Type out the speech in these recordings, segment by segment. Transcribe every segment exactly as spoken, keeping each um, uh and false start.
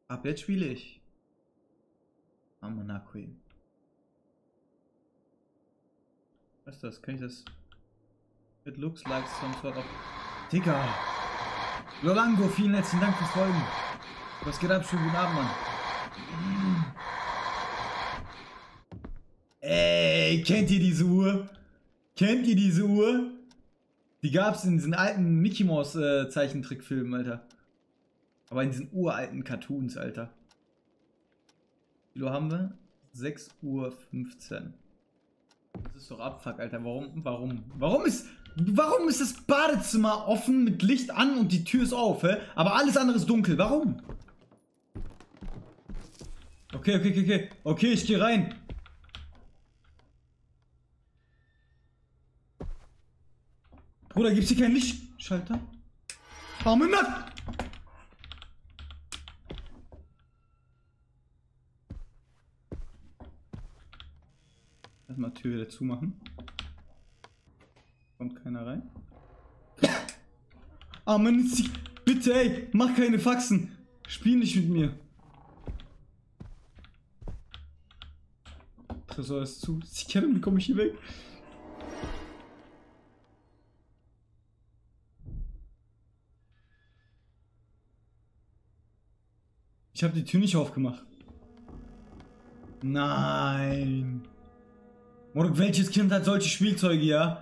Ab jetzt spiele ich. Amana Queen. Was ist das? Kann ich das? It looks like some sort of... Digga! Lolango, vielen herzlichen Dank fürs Folgen. Was geht ab? Schönen guten Abend, Mann. Ey, kennt ihr diese Uhr? Kennt ihr diese Uhr? Die gab es in diesen alten Mickey Mouse äh, Zeichentrickfilmen, Alter. Aber in diesen uralten Cartoons, Alter. Wie viel haben wir? sechs Uhr fünfzehn. Das ist doch Abfuck, Alter. Warum? Warum? Warum ist... Warum ist das Badezimmer offen mit Licht an und die Tür ist auf, hä? Aber alles andere ist dunkel. Warum? Okay, okay, okay, okay. Okay, ich gehe rein. Bruder, gibt's hier keinen Lichtschalter? Arme Nack! Erstmal Tür wieder zumachen. Kommt keiner rein. Ah, Mann, bitte, ey, mach keine Faxen. Spiel nicht mit mir. Tresor ist zu. Sicher, wie komme ich hier weg? Ich habe die Tür nicht aufgemacht. Nein. Oder welches Kind hat solche Spielzeuge, ja?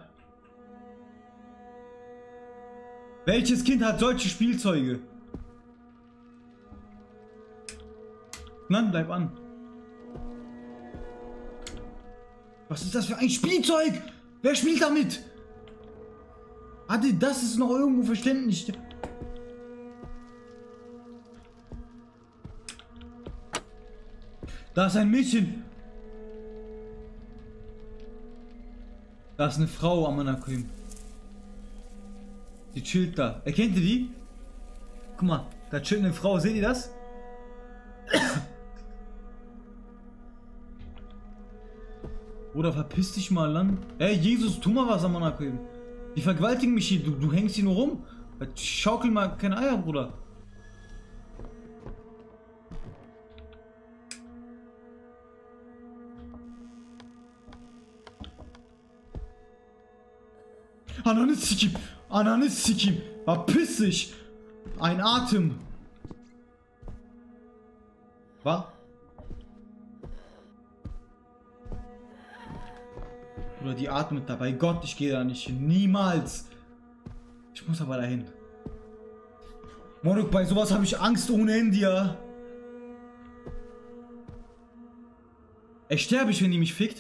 Welches Kind hat solche Spielzeuge? Nein, bleib an. Was ist das für ein Spielzeug? Wer spielt damit? Adi, das ist noch irgendwo verständlich. Da ist ein Mädchen. Da ist eine Frau am Anakim. Die chillt da. Erkennt ihr die? Guck mal, da chillt eine Frau. Seht ihr das? Oder verpiss dich mal an. Ey, Jesus, tu mal was am Anakim. Die vergewaltigen mich hier. Du, du hängst hier nur rum. Schaukel mal keine Eier, Bruder. Ananis Sikim! Ananis Sikim! Verpiss dich! Ein Atem! Was? Oder die atmet dabei. Gott, ich gehe da nicht hin. Niemals! Ich muss aber dahin. Moruk, bei sowas habe ich Angst ohne Ende, ja. Ey, sterbe ich, wenn die mich fickt?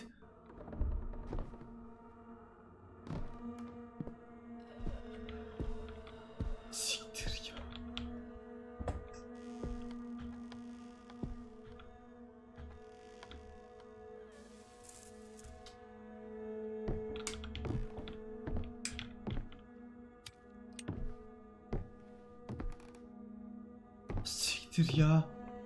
Ja.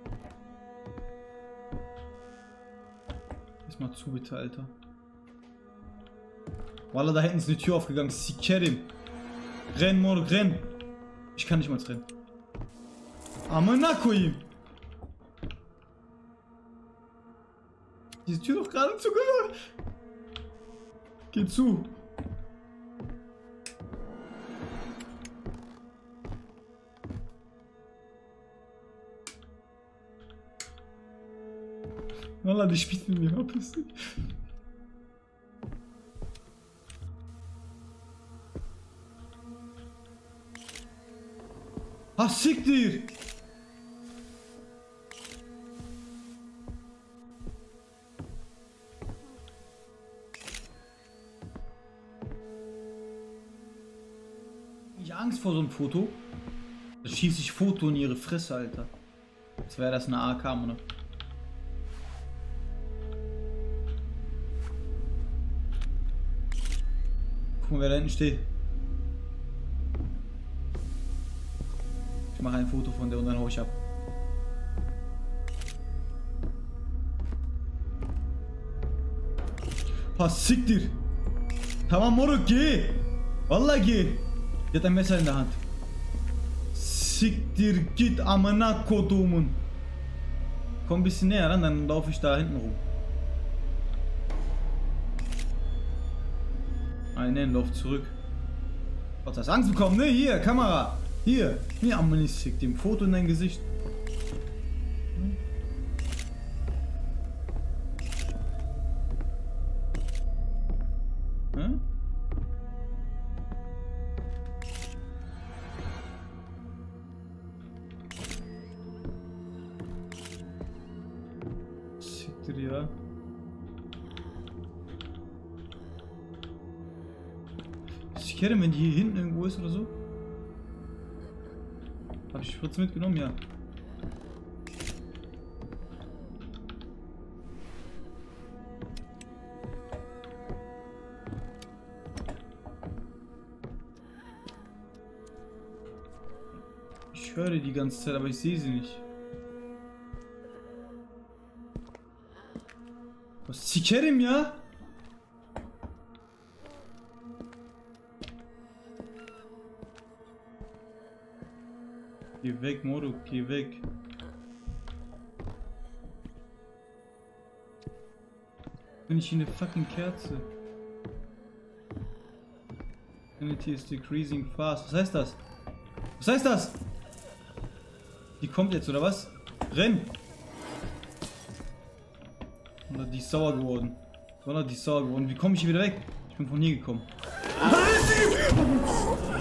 Lass mal zu, bitte, Alter. Wallah, da hinten ist eine Tür aufgegangen. Sikerim. Renn, Morg, renn. Ich kann nicht mal rennen. Amanakoim. Diese Tür doch gerade zugehört. Geh zu. Wallah, die spielt mit mir, verpiss dich. Ah, sick dir! Ich hab Angst vor so einem Foto. Da schieße ich Foto in ihre Fresse, Alter. Als wäre das eine A K, oder? Guck mal, wer da hinten steht. Ich mache ein Foto von der und dann hau ich ab. Was sick dir? Tamam Moruk, geh! Wallah, geh! Die hat ein Messer in der Hand. Sick dir, git amına kodumun. Komm ein bisschen näher ran, dann laufe ich da hinten rum. Nein, nein, lauf zurück. Gott, hast Angst bekommen, ne? Hier, Kamera. Hier. Hier, Ammonistik, dem Foto in dein Gesicht. Hm? Siktir ya. Sikerim, wenn die hier hinten irgendwo ist oder so. Hab ich Spritze mitgenommen? Ja. Ich höre die ganze Zeit, aber ich sehe sie nicht. Was? Sikerim ya? Geh weg, Moruk, geh weg. Bin ich hier eine fucking Kerze? Sanity is decreasing fast. Was heißt das? Was heißt das? Die kommt jetzt, oder was? Renn! Oder die ist sauer geworden. Oder die ist sauer geworden. Wie komme ich hier wieder weg? Ich bin von hier gekommen.